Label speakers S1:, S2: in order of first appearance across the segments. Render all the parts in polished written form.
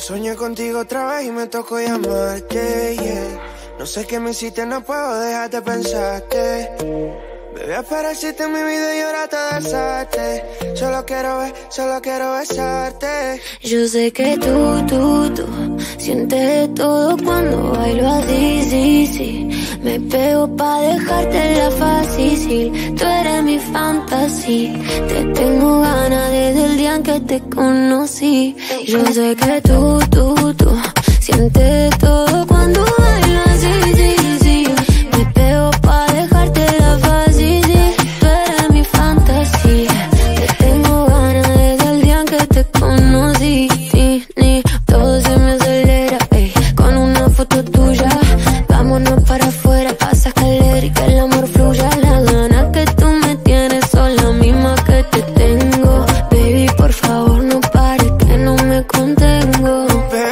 S1: Soñé contigo otra vez y me tocó llamarte, yeah. No sé qué me hiciste, no puedo dejar de pensarte. Bebé, apareciste en mi vida y ahora te besaste. Solo quiero besarte.
S2: Yo sé que tú sientes todo cuando bailo así, sí. Me pego pa' dejártela fácil. Tú eres mi fantasía. Te tengo ganas desde el día en que te conocí. Yo sé que tú sientes todo cuando bailo así, sí. Me pego pa' dejártela fácil. Tú eres mi fantasía. Te tengo ganas desde el día en que te conocí. Todo se me acelera, con una foto tuya. Vámonos para afuera, pasa escalera y que el amor fluya. Las ganas que tú me tienes son las mismas que te tengo. Baby, por favor no pares que no me contengo.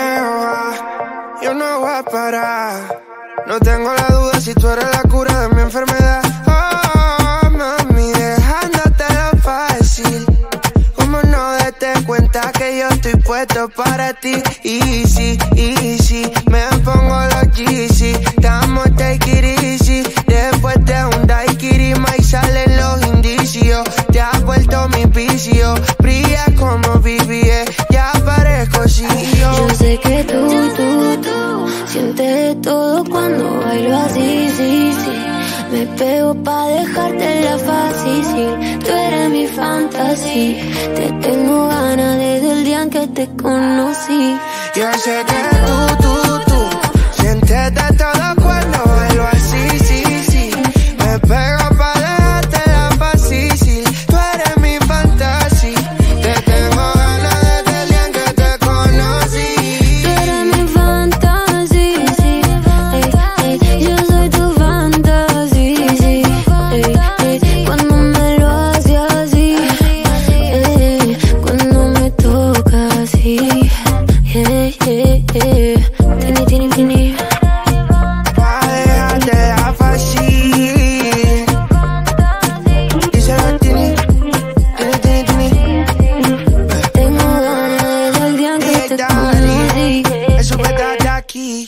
S1: Yo no voy a parar. No tengo la duda si tú eres la cura de mi enfermedad. Oh, mami, dejándotelo fácil. Como no date cuenta que yo estoy puesto para ti. Easy, me pongo los Yeezy. Estamos take it easy. Después de un daiquiri y salen los indicios. Te has vuelto mi vicio. Brilla como BBS, ya parezco CEO.
S2: Yo sé que tú sientes todo cuando bailo así, sí. Me pego pa' dejártela fácil. Tú eres mi fantasía. Te tengo ganas desde el día en que te conocí.
S1: Yo sé que tú sientes de todo cuando bailo así, sí. Me pego pa' dejártela fácil. Tú eres mi fantasía. Te tengo ganas desde el día en que te conocí.
S2: Tú eres mi fantasía, sí. Yo soy tu fantasía, sí. Cuando me lo haces así, cuando me tocas así, tini.
S1: Pa' dejártela fácil. Díselo, tini.
S2: Tengo ganas desde el día en que te conocí.
S1: Eso de aquí.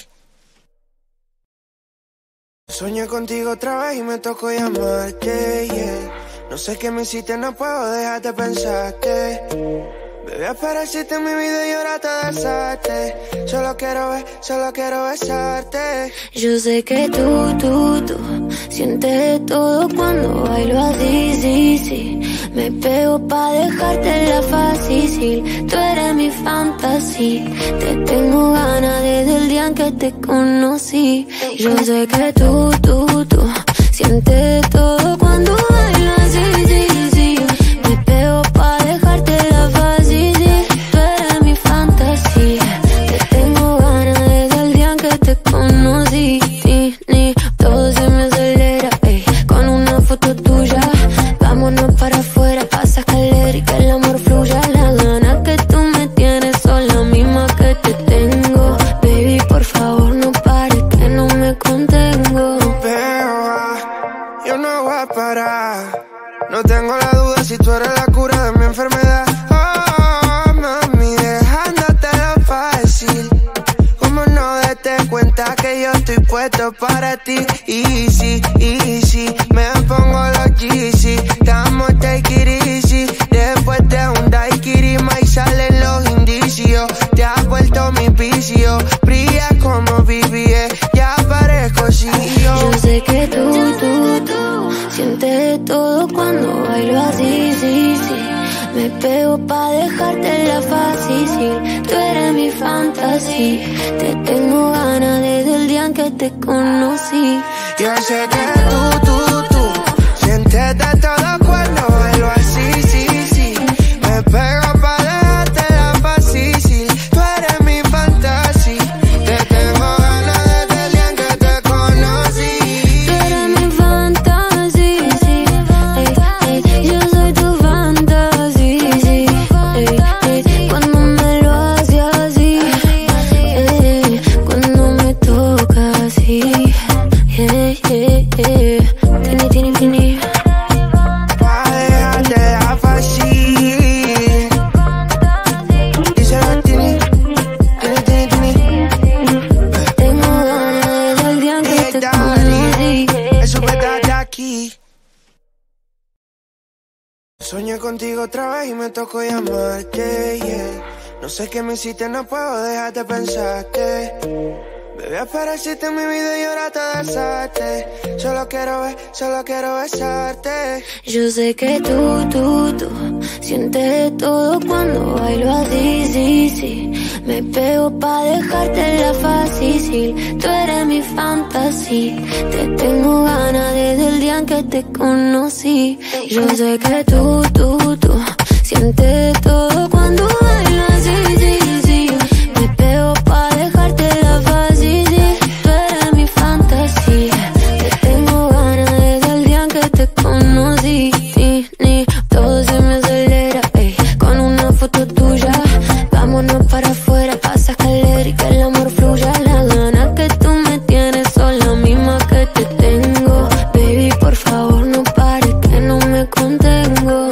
S1: Soñé contigo otra vez y me tocó llamarte, yeah. No sé qué me hiciste, no puedo dejar de pensarte. Bebé, apareciste en mi vida y ahora te besaste. Solo quiero besarte.
S2: Yo sé que tú sientes todo cuando bailo así, sí. Me pego pa' dejártela fácil. Tú eres mi fantasía. Te tengo ganas desde el día en que te conocí. Yo sé que tú sientes todo cuando bailo así, sí. Me pego pa' dejártela fácil. Tú eres mi fantasía. Te tengo ganas desde el día en que te conocí. Todo se me acelera, con una foto tuya. Vámonos para afuera, pasa escalera y que el amor fluya. Las ganas que tú me tienes son las mismas que te tengo. Baby, por favor no pares que no me contengo.
S1: Yo no voy a parar. No tengo la duda si tú eres la cura de mi enfermedad. Oh, mami, dejándotelo fácil. Como no date cuenta que yo estoy puesto para ti. Easy, me pongo los Yeezy. Estamos take it easy. Después de un daiquiri y salen los indicios. Te has vuelto mi vicio. Brilla como BBS, ya parezco CEO.
S2: Yo sé que tú sientes todo cuando bailo así, sí. Me pego pa' dejártela fácil. Tú eres mi fantasía. Te tengo ganas desde el día en que te conocí.
S1: Yo sé que tú sientes de todo cuando bailo así, sí. Me pego pa' dejártela fácil. Tú eres mi fantasía. Te tengo ganas desde el día en que te conocí.
S2: Tú eres mi fantasía, sí. Yo soy tu fantasía, sí. Cuando me lo haces así, cuando me tocas así, tini.
S1: Pa' dejártela fácil. contigo otra vez y me tocó llamarte, yeah. No sé qué me hiciste, no puedo dejar de pensarte. Bebé, apareciste en mi vida y ahora te besaste. Solo quiero besarte.
S2: Yo sé que tú sientes todo cuando bailo así, sí. Me pego pa' dejártela fácil. Tú eres mi fantasía. Te tengo ganas desde el día en que te conocí. Yo sé que tú sientes todo cuando bailo así, sí. Me pego pa' dejártela fácil. Tú eres mi fantasía. Te tengo ganas desde el día en que te conocí. Todo se me acelera, ey, con una foto tuya. Vámonos para afuera, pasa escalera y que el amor fluya. La gana que tú me tienes son las mismas que te tengo. Baby, por favor no pares, que no me contengo.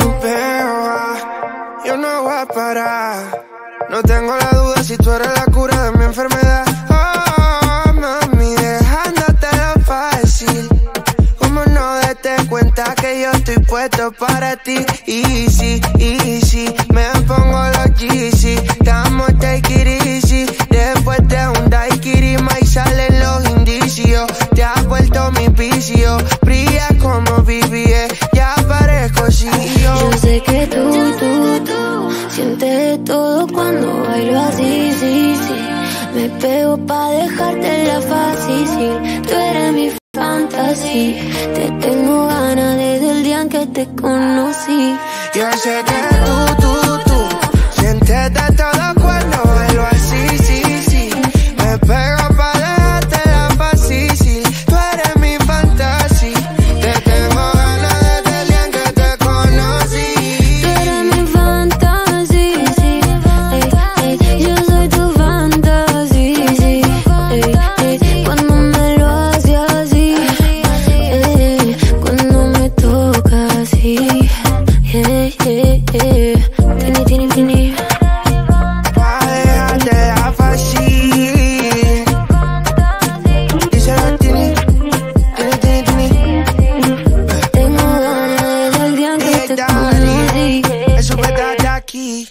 S1: Yo no voy a parar. No tengo la duda si tú eres la cura de mi enfermedad. Oh, mami, dejándotelo fácil. Como no date cuenta que yo estoy puesto para ti. Easy, me pongo los Yeezy. Estamos take it easy. Después de un daiquiri y salen los indicios. Te has vuelto mi vicio. Brillas como BBS, ya parezco CEO.
S2: Yo sé que tú sientes todo cuando bailo así, sí. Me pego pa' dejártela fácil. Tú eres mi fantasía. Te tengo ganas desde el día en que te conocí.
S1: Yo sé que tú sientes de todo cuando bailo así, sí. Me pego pa' dejártela fácil. Tú eres mi fantasía. Te tengo ganas desde el día en que te conocí.
S2: Tú eres mi fantasía, sí. Yo soy tu fantasía, sí. Cuando me lo haces así, cuando me tocas así, Tini.
S1: Pa' dejártela fácil. Díselo, Tini.
S2: Tengo ganas desde el día en que te conocí.
S1: Eso me trae aquí.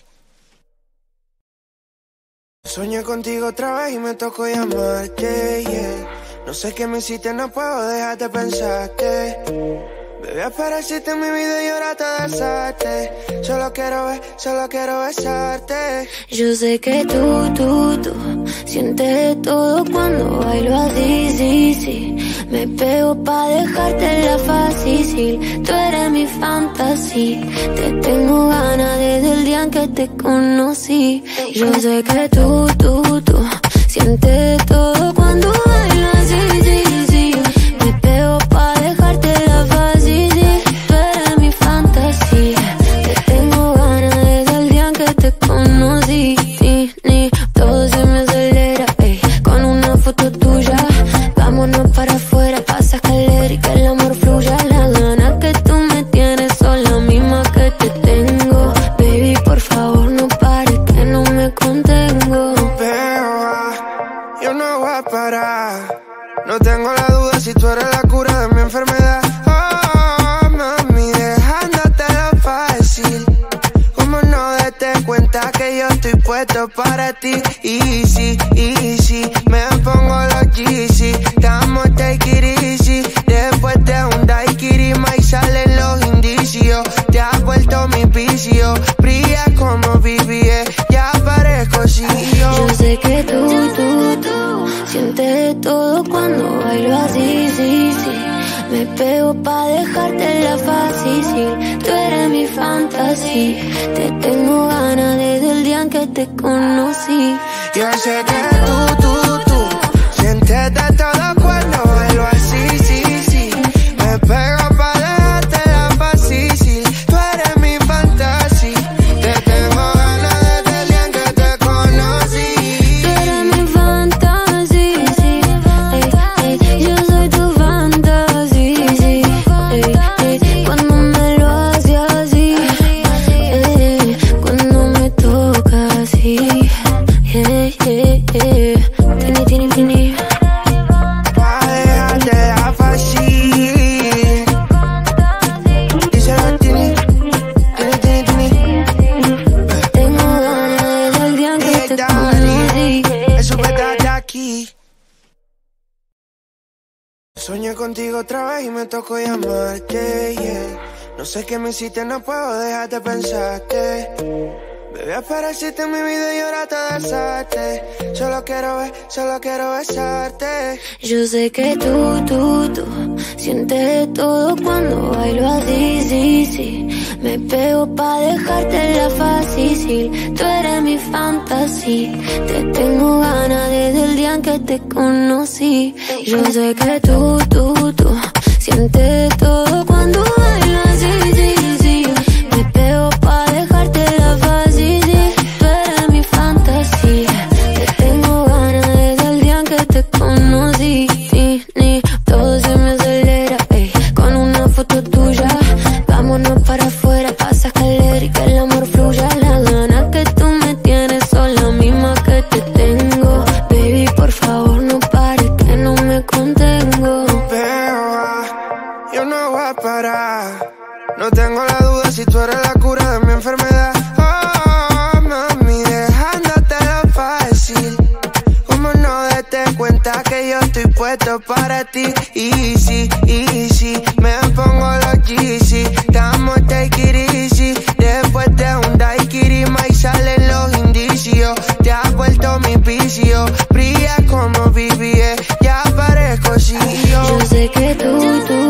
S1: Soñé contigo otra vez y me tocó llamarte, yeah. No sé qué me hiciste, no puedo dejar de pensarte. Bebé, apareciste en mi vida y ahora te besaste. Solo quiero besarte.
S2: Yo sé que tú sientes todo cuando bailo así, sí. Me pego pa' dejártela fácil. Tú eres mi fantasía. Te tengo ganas desde el día en que te conocí. Yo sé que tú sientes todo cuando bailo así, sí. Me pego pa' dejártela fácil. Tú eres mi fantasía. Te tengo ganas desde el día en que te conocí. Todo se me acelera, ey, con una foto tuya. Vámonos para afuera, pasa escalera y que el amor fluya. La gana que tú me tienes son las mismas que te tengo. Baby, por favor no pares, que no me contengo.
S1: Yo no voy a parar. No tengo la duda si tú eres la cura de mi enfermedad. Oh, mami, dejándotelo fácil. Como no date cuenta que yo estoy puesto para ti. Easy, me pongo los Yeezy. Estamos take it easy. Después de un daiquiri y salen los indicios. Te has vuelto mi vicio. Brillas como BBS, ya parezco CEO.
S2: Yo sé que tú sientes todo cuando bailo así, sí. Me pego pa' dejártela fácil. Tú eres mi fantasía. Te tengo ganas desde el día en que te conocí.
S1: Yo sé que tú sientes de todo cuando bailo así, sí. Me pego pa' dejártela fácil. Tú eres mi fantasía. Te tengo ganas desde el día en que te conocí.
S2: Tú eres mi fantasía, sí. Yo soy tu fantasía, sí. Cuando me lo haces así, cuando me tocas así, Tini.
S1: Pa' dejártela fácil. Díselo, Tini. Soñé contigo otra vez y me tocó llamarte, yeah. No sé qué me hiciste, no puedo dejar de pensarte. Bebé, apareciste en mi vida y ahora te besaste. Solo quiero besarte.
S2: Yo sé que tú sientes todo cuando bailo así, sí. Me pego pa' dejártela fácil. Tú eres mi fantasía. Te tengo ganas desde el día en que te conocí. Yo sé que tú sientes todo cuando bailo así, sí. Me pego pa' dejártela fácil. Tú eres mi fantasía. Te tengo ganas desde el día en que te conocí. Todo se me acelera, ey, con una foto tuya. Vámonos para afuera, pasa escalera y que el amor fluya. Las ganas que tú me tienes son las mismas que te tengo. Baby, por favor no pares, que no me contengo.
S1: Pero yo no voy a parar. No tengo la duda si tú eres la cura de mi enfermedad. Oh, mami, dejándotelo fácil. Como no date cuenta que yo estoy puesto para ti. Easy, me pongo los Yeezy. Estamos take it easy. Después de un daiquiri y salen los indicios. Te has vuelto mi vicio. Brilla como BBS, ya parezco CEO.
S2: Yo sé que tú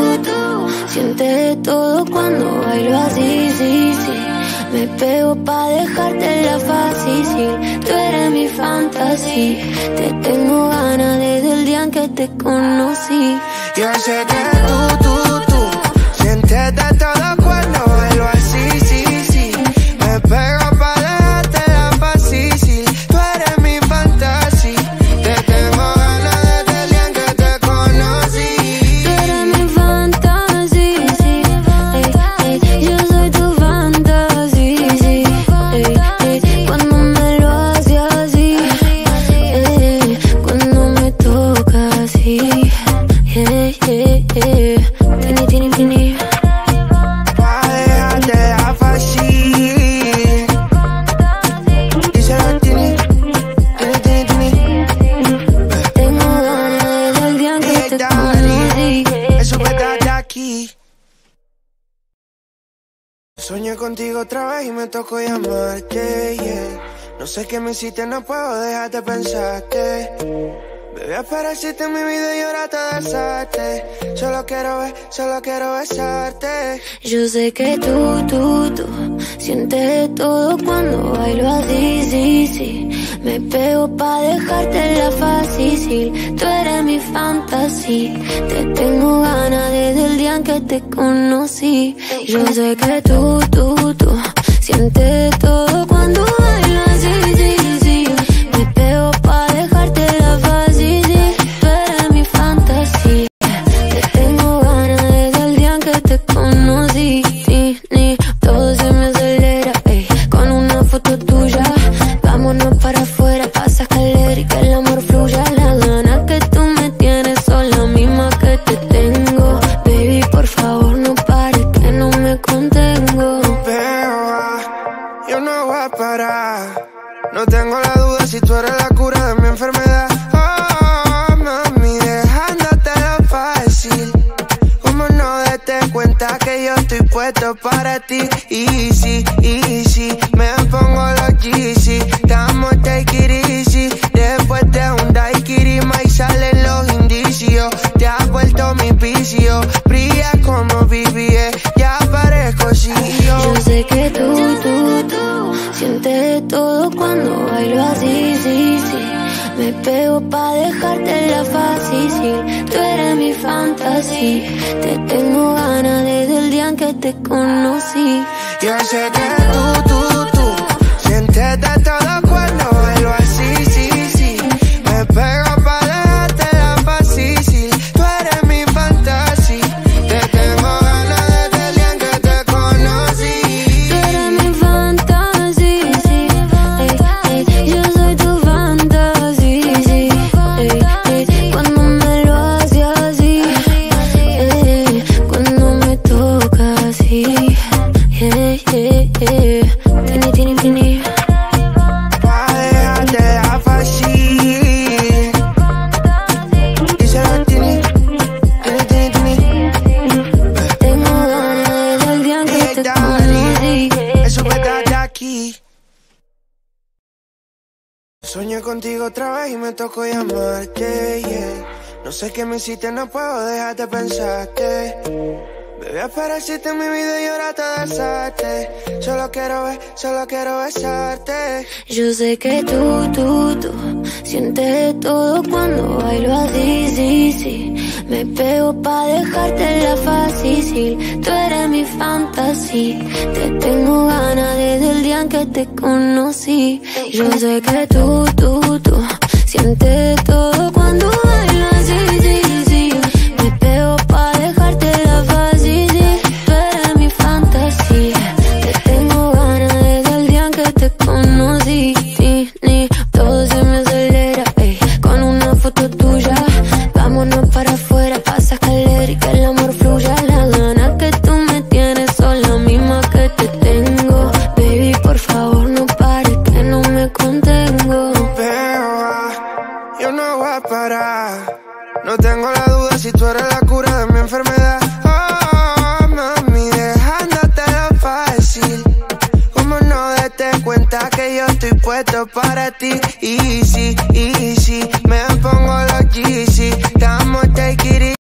S2: sientes todo cuando bailo así, sí. Me pego pa' dejártela fácil. Tú eres mi fantasía. Te tengo ganas desde el día en que te conocí.
S1: Yo sé que tú sientes de todo cuando bailo así, sí. Me pego pa' dejártela fácil. Tú eres mi fantasía. Te tengo ganas desde el día en que te conocí.
S2: Tú eres mi fantasía, sí. Yo soy tu fantasía, sí. Cuando me lo haces así, cuando me tocas así, Tini.
S1: Pa' dejártela fácil. Díselo, Tini.
S2: Tengo ganas desde el día en que te conocí.
S1: Eso me da de aquí. Soñé contigo otra vez y me tocó llamarte, yeah. No sé qué me hiciste, no puedo dejar de pensarte. Bebé, apareciste en mi vida y ahora te besaste. Solo quiero besarte.
S2: Yo sé que tú sientes todo cuando bailo así, sí. Me pego pa' dejártela fácil. Tú eres mi fantasía. Te tengo ganas desde el día en que te conocí. Yo sé que tú sientes todo cuando bailo así, sí. Me pego pa' dejártela fácil. Tú eres mi fantasía. Te tengo ganas desde el día en que te conocí. Todo se me acelera, ey, con una foto tuya. Vámonos para afuera, pasa escalera y que el amor fluya. Las ganas que tú me tienes son las mismas que te tengo. Baby, por favor no pares, que no me contengo.
S1: Pero yo no voy a parar. No tengo la duda si tú eres la cura de mi enfermedad. Oh, mami, dejándotelo fácil. Como no date cuenta que yo estoy puesto para ti. Easy, me pongo los Yeezy. Estamos take it easy. Después de un daiquiri y salen los indicios. Te has vuelto mi vicio. Brilla como BBS, ya parezco CEO.
S2: Yo sé que tú sientes todo cuando bailo así, sí. Me pego pa' dejártela fácil. Tú eres mi fantasía. Te tengo ganas desde el día en que te conocí.
S1: Yo sé que tú sientes de todo cuando bailo así, sí. Me pego pa' dejártela fácil. Tú eres mi fantasía. Te tengo ganas desde el día en que te conocí.
S2: Tú eres mi fantasía, sí. Yo soy tu fantasía, sí. Cuando me lo haces así, cuando me tocas así, Tini.
S1: Pa' contigo otra vez y me tocó llamarte, yeah. No sé qué me hiciste, no puedo dejar de pensarte. Bebé, apareciste en mi vida y ahora te desate. Solo quiero besarte.
S2: Yo sé que tú sientes todo cuando bailo así, sí, sí. Me pego pa' dejártela fácil. Tú eres mi fantasía. Te tengo ganas desde el día en que te conocí. Yo sé que tú sientes todo cuando bailo así, sí, sí. Me pego pa' dejártela fácil. Tú eres mi fantasía. Te tengo ganas desde el día en que te conocí. Todo se me acelera, ey, con una foto tuya. Vámonos para afuera, pa' sacar y que el amor fluya. La gana que tú me tienes son las mismas que te tengo. Baby, por favor no pares que no me contengo.
S1: Yo no voy a parar. No tengo la duda si tú eres la cura de mi enfermedad. Oh, mami, dejándotelo fácil. Como no date cuenta que yo estoy puesto para ti. Easy, easy, me pongo los Yeezy. Estamos take it easy.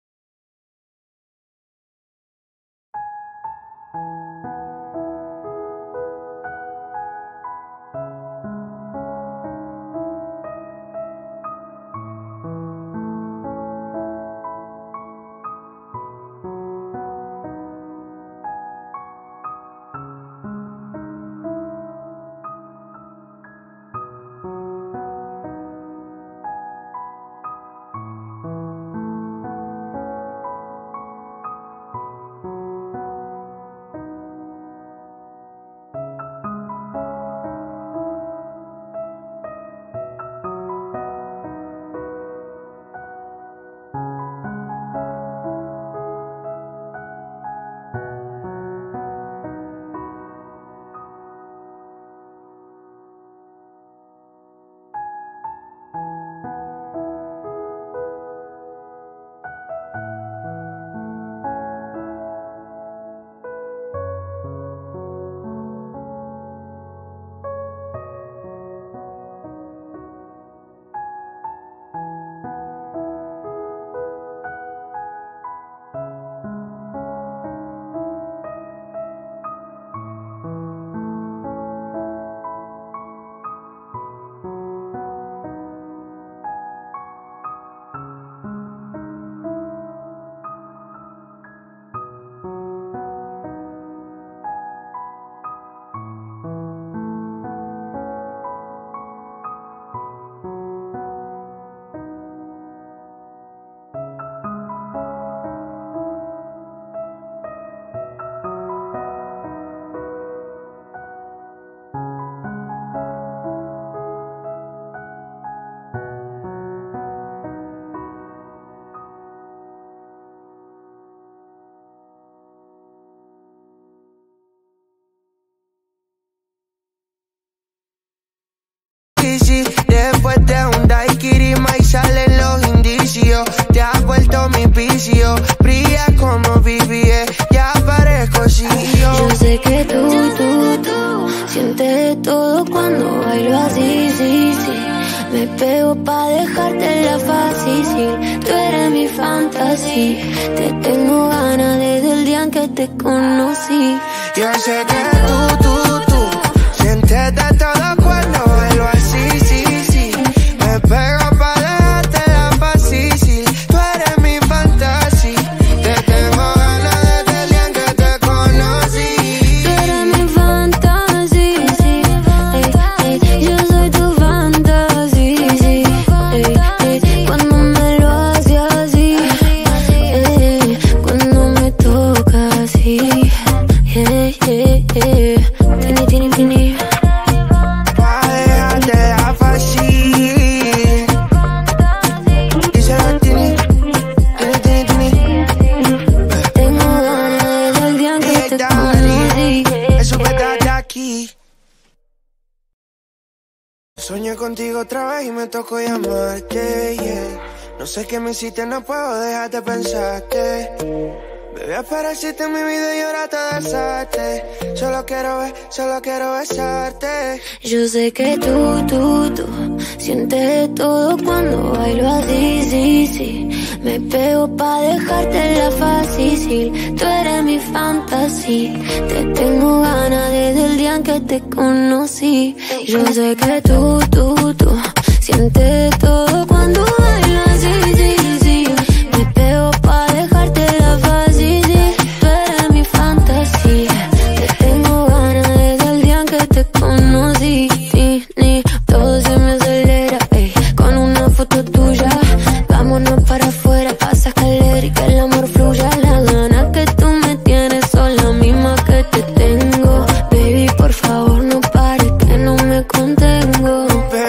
S1: Después de un daiquiri y salen los indicios. Te has vuelto mi vicio. Brillas como BBE, ya parezco CEO.
S2: Yo sé que tú sientes todo cuando bailo así, sí, sí. Me pego pa' dejártela fácil. Tú eres mi fantasía. Te tengo ganas desde el día en que te conocí.
S1: Yo sé que tú sientes de todo cuando bailo así, sí, sí. Me pego pa' dejártela fácil. Tú eres mi fantasía. Te tengo ganas desde el día en que te conocí.
S2: Tú eres mi fantasía, sí. Yo soy tu fantasía, sí. Cuando me lo haces así, cuando me tocas así, tini.
S1: Pa' dejártela fácil. Díselo, tini.
S2: Tengo ganas del día que te conocí.
S1: Eso que estás aquí. Soñé contigo otra vez y me tocó llamarte, yeah. No sé qué me hiciste, no puedo dejar de pensarte. Bebé, apareciste en mi vida y ahora te desate. Solo quiero besarte.
S2: Yo sé que tú siente todo cuando bailo así, sí, sí. Me pego pa' dejártela fácil. Tú eres mi fantasía. Te tengo ganas desde el día en que te conocí. Yo sé que tú sientes todo cuando bailo así, sí, sí. Me pego pa' dejártela fácil. Tú eres mi fantasía. Te tengo ganas desde el día en que te conocí. Todo se me acelera, ey, con una foto tuya. Vámonos para afuera, pasa escalera y que el amor fluya. Las ganas que tú me tienes son las mismas que te tengo. Baby, por favor no pares, que no me contengo.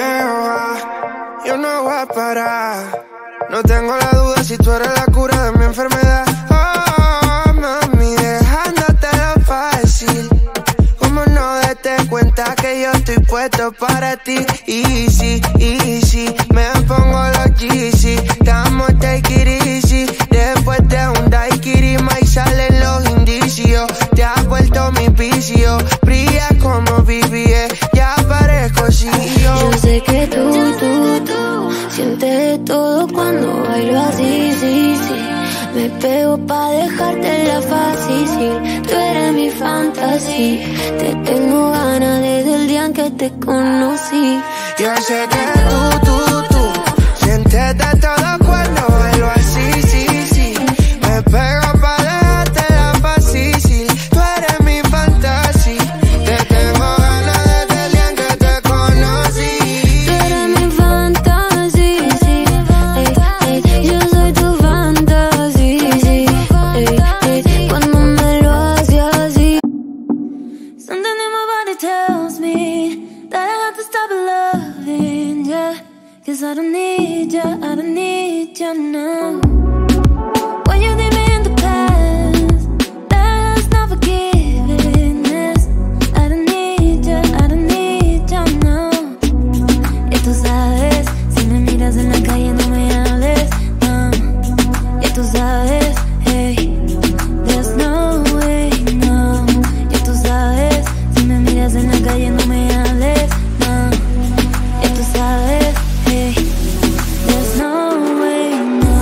S1: Yo no voy a parar. No tengo la duda si tú eres la cura de mi enfermedad. Oh, mami, dejándotelo fácil. Como no date cuenta que yo estoy puesto para ti. Easy, easy, me pongo los Yeezy. Estamos take it easy. Después de un daiquiri, y salen los indicios. Te has vuelto mi vicio. Brilla como BBS, ya parezco CEO.
S2: Yo sé que tú sientes todo cuando bailo así, sí, sí. Me pego pa' dejártela fácil. Tú eres mi fantasía. Te tengo ganas desde el día en que te conocí.
S1: Yo sé que tú sientes de todo cuando bailo así, sí, sí. Me pego pa' dejártela fácil. Tú eres mi fantasía. Te tengo ganas desde el día en que te conocí.
S2: Tú eres mi fantasía, sí. Yo soy tu fantasía, sí. Cuando me lo haces así. Something in my body tells me that I have to stop loving ya. 'Cause I don't need ya, I don't need ya now. When you leave me in the past, that's not forgiveness. I don't need ya now. Y tú sabes, si me miras en la calle no me hables, no. Y tú sabes, hey, there's no way, no. Y tú sabes, si me miras en la calle no me hables, no. Y tú sabes, hey, there's no way, no.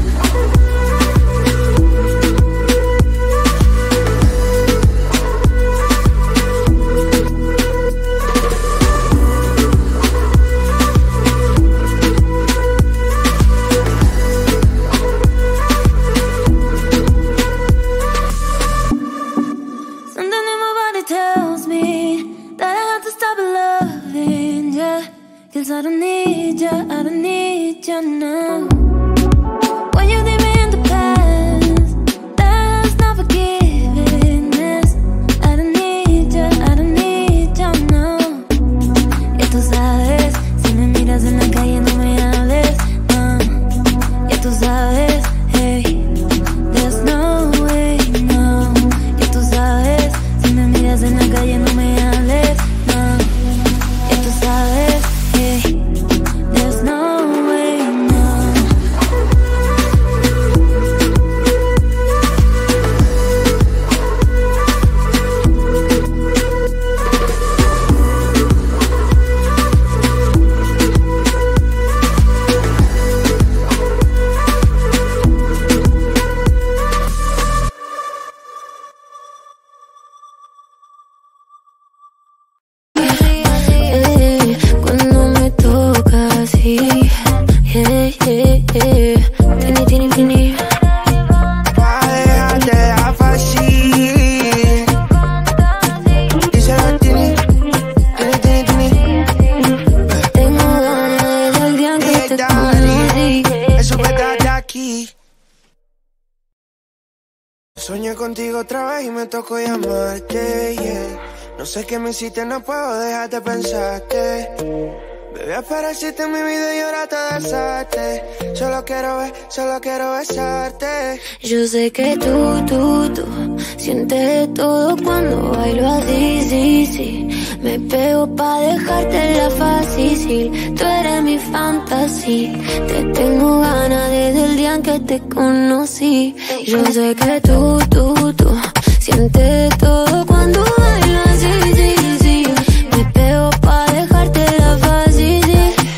S2: Something in my body tells me that I have to stop loving ya. 'Cause I don't need ya now. When you leave me in the past, that's not forgiveness. I don't need ya now. Y tú sabes, si me miras en la calle no me hables, no. Y tú sabes, hey, there's no way, no. Y tú sabes, si me miras en la calle no me hables, no. Y tú sabes, hey, there's no way, no. Cuando me toca así, tini.
S1: Pa' dejártela fácil. Díselo, tini.
S2: Tengo ganas desde el día en que te conocí.
S1: Eso me da de aquí. Soñé contigo otra vez y me tocó llamarte, yeah. No sé qué me hiciste, no puedo dejar de pensarte. Bebé, apareciste en mi vida y ahora te besaste. Solo quiero besarte.
S2: Yo sé que tú sientes todo cuando bailo así, sí, sí. Me pego pa' dejártela fácil. Tú eres mi fantasía. Te tengo ganas desde el día en que te conocí. Yo sé que tú sientes todo cuando bailo así, sí, sí. Me pego pa' dejártela fácil, sí.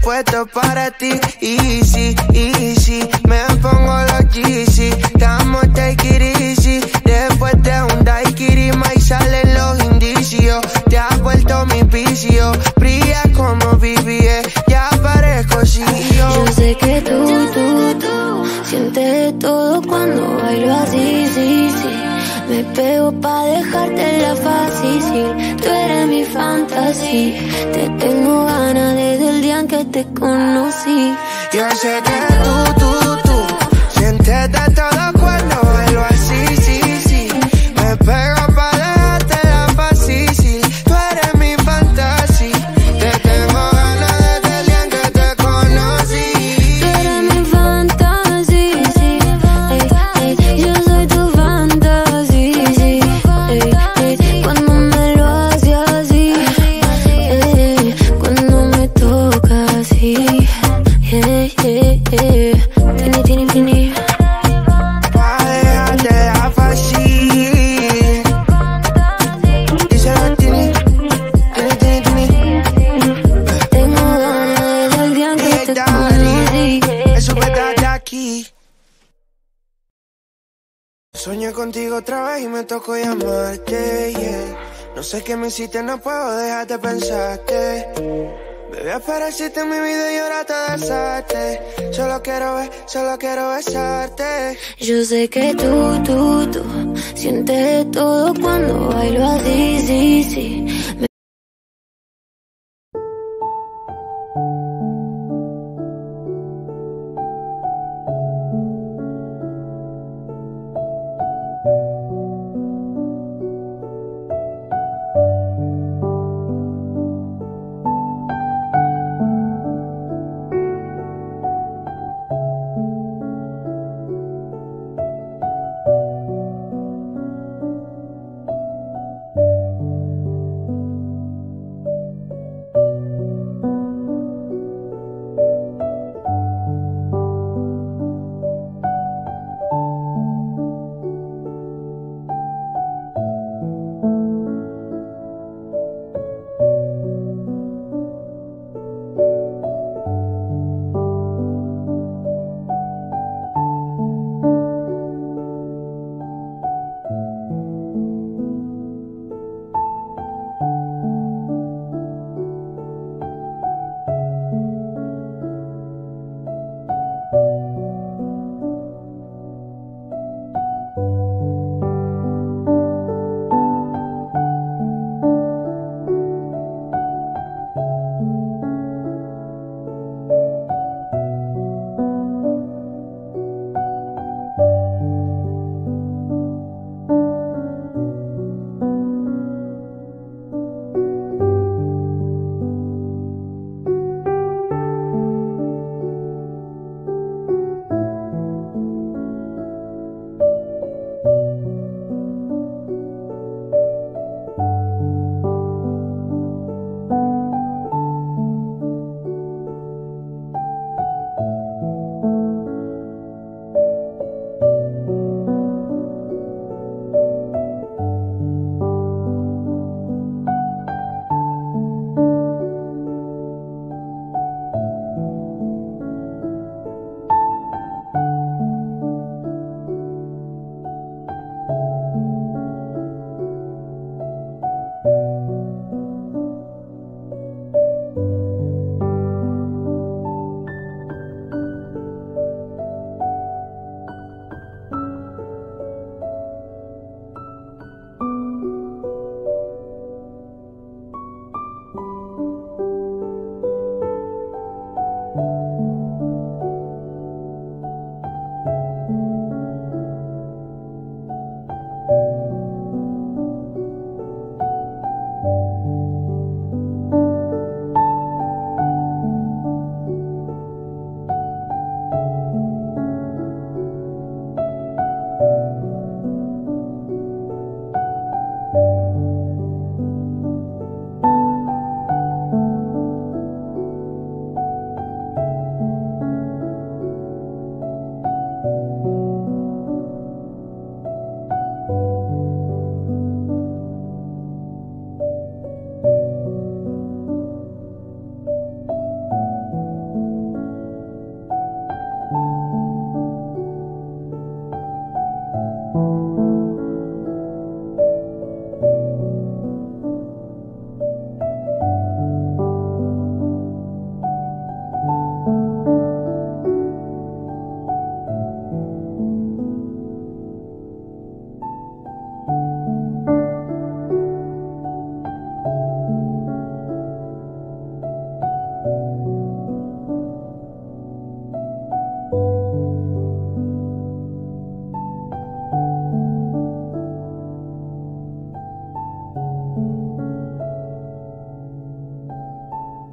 S1: puesto para ti. Easy, easy, me pongo los Yeezy. Estamos take it easy. Después de un daiquiri y salen los indicios. Te has vuelto mi vicio. Brillas como BBS, ya parezco CEO.
S2: Yo sé que tú sientes todo cuando bailo así, sí, sí. Me pego pa' dejártela fácil. Tú eres mi fantasía. Te tengo ganas desde el día en que te conocí.
S1: Yo sé que tú sientes de todo cuando bailo así, sí, sí. Me pego pa' dejártela fácil. Tú eres mi fantasía. Te tengo ganas desde el día en que te conocí.
S2: Tú eres mi fantasía, sí. Ey, ey, yo soy tu fantasía, sí. Ey, ey, cuando me lo haces así, ey, cuando me tocas así, ey, ey, ey. Tini.
S1: Pa' dejártela fácil. Díselo, Tini.
S2: Tengo ganas desde el día en que te conocí.
S1: Eso que estás aquí. Soñé contigo otra vez y me tocó llamarte, yeah. No sé qué me hiciste, no puedo dejar de pensarte. Bebé, apareciste en mi vida y ahora te desate. Solo quiero besarte.
S2: Yo sé que tú sientes todo cuando bailo así, sí, sí.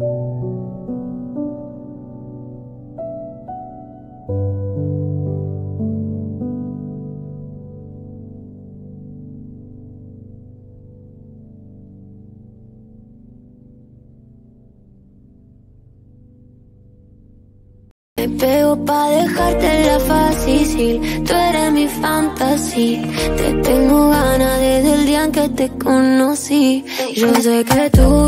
S2: Me pego pa' dejártela fácil, tú eres mi fantasía. Te tengo ganas desde el día en que te conocí. Yo sé que tú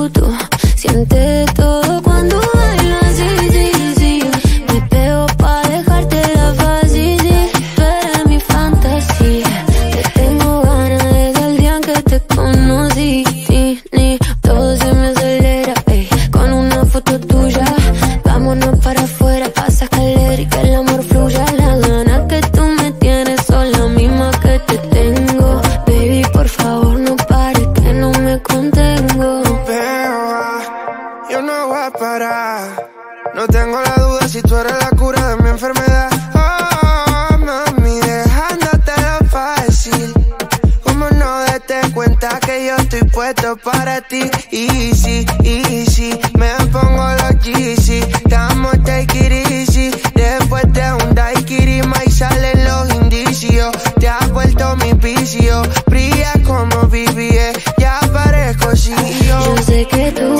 S2: sientes todo cuando bailas, sí. Me pego pa' dejártela fácil, tú eres mi fantasía. Te tengo ganas desde el día en que te conocí. Todo se me acelera, con una foto tuya. Vámonos para afuera, pasa escalera y que el amor fluya. Las ganas que tú me tienes son las mismas que te tengo. Baby, por favor no pares que no me contengo.
S1: Pero yo no voy a parar. No tengo la duda si tú eres la cura de mi enfermedad. Oh, mami, dejándotelo fácil. Como no date cuenta que yo estoy puesto para ti. Easy, me pongo los Yeezy. Damos take it easy. Después de un daiquiri y salen los indicios. Te has vuelto mi vicio. Brilla como BBS, ya parezco CEO.
S2: Yo sé que tú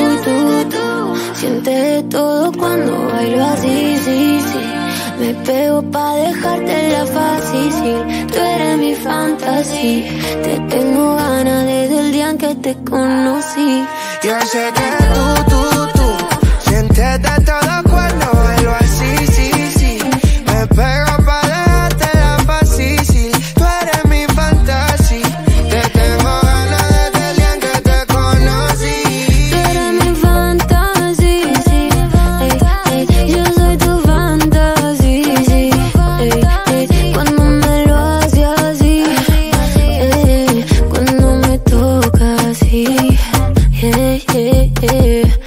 S2: sientes todo cuando bailo así, sí. Me pego pa' dejártela fácil, tú eres mi fantasía. Te tengo ganas desde el día en que te conocí.
S1: Yo sé que tú sientes de todo cuando bailo así, sí. Me pego pa' dejártela fácil, tú eres mi fantasía. Te tengo ganas desde el día en que te conocí.
S2: Tú eres mi fantasía, sí. Yo soy tu fantasía, sí. Cuando me lo haces así, cuando me tocas así,